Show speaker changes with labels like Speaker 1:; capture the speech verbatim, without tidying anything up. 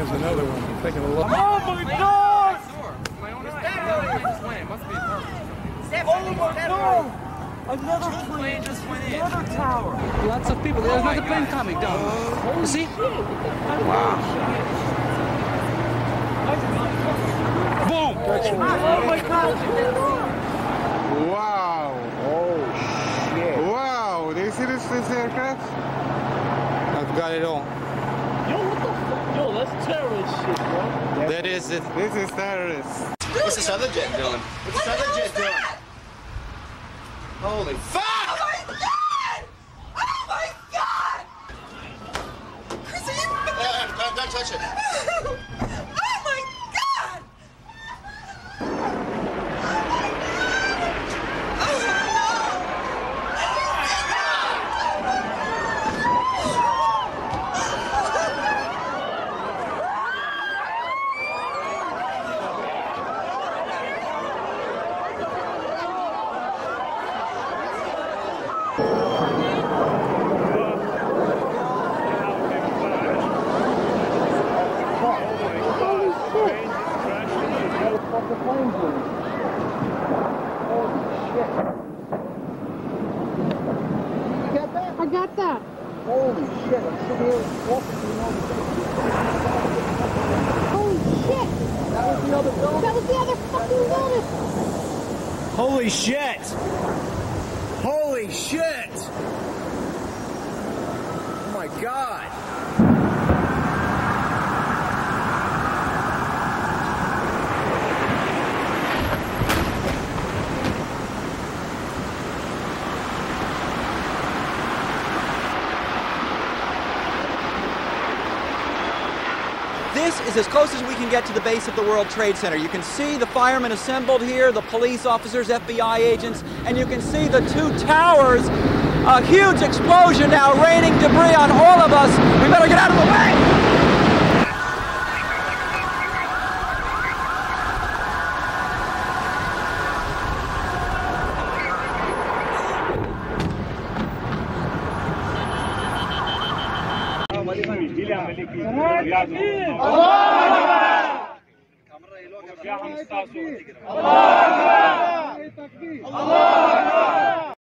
Speaker 1: there's another one. I'm taking a look.
Speaker 2: Oh my God!
Speaker 3: My own eye. Just went. It must be a tower.
Speaker 2: Oh my God! Another plane just went in. Another tower.
Speaker 4: Lots of people. There's another plane coming down. You see?
Speaker 1: Wow.
Speaker 4: Boom!
Speaker 2: Oh my God!
Speaker 1: Wow.
Speaker 5: Oh shit.
Speaker 1: Wow. Do you see this, this aircraft? I've got it all.
Speaker 2: Yo, what the fuck? Yo, that's terrorist shit, bro.
Speaker 1: That is it. This is terrorist.
Speaker 6: What's this other jet doing? What's this other jet doing? Holy fuck!
Speaker 7: Oh my God! Oh my God! Chris, are you...
Speaker 6: Uh, don't, don't touch it.
Speaker 7: Oh my God! Oh my God! Oh no!
Speaker 5: What the plane's doing? Holy shit. You got that?
Speaker 8: I got that.
Speaker 5: Holy shit, I'm sitting here walking through all the
Speaker 8: Holy shit.
Speaker 5: That was the other building?
Speaker 8: That was the other fucking building.
Speaker 2: Holy shit! Holy shit! Oh my God!
Speaker 9: This is as close as we can get to the base of the World Trade Center. You can see the firemen assembled here, the police officers, F B I agents, and you can see the two towers. A huge explosion now raining debris on all of us. We better get out of the way!
Speaker 2: Allah